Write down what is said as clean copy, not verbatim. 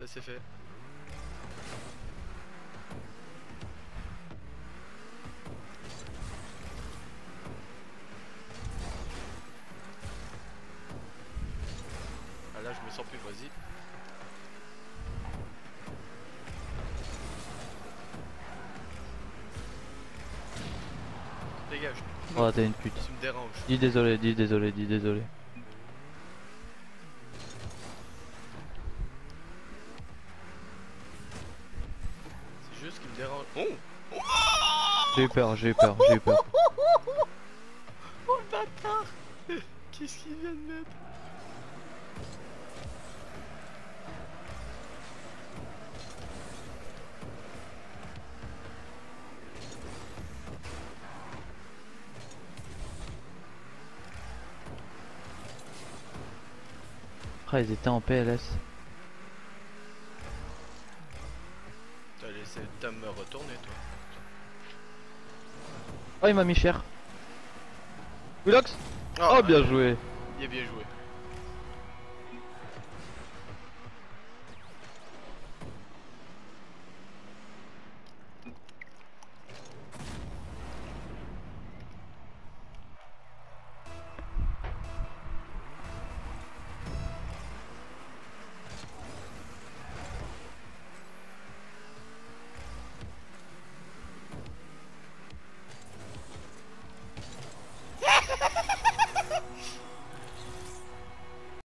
ça c'est fait. Ah là je me sens plus, vas-y. Dégage. Oh t'es une pute. Tu me déranges. Dis désolé, dis désolé, dis désolé. C'est juste qu'il me dérange. Oh, J'ai eu peur, j'ai eu peur, j'ai eu peur. oh le bâtard. Qu'est-ce qu'il vient de mettre? Ah ils étaient en PLS. T'as laissé le dame me retourner toi. Oh il m'a mis cher. Wilox. Oh, Oh bien joué. Il est bien joué.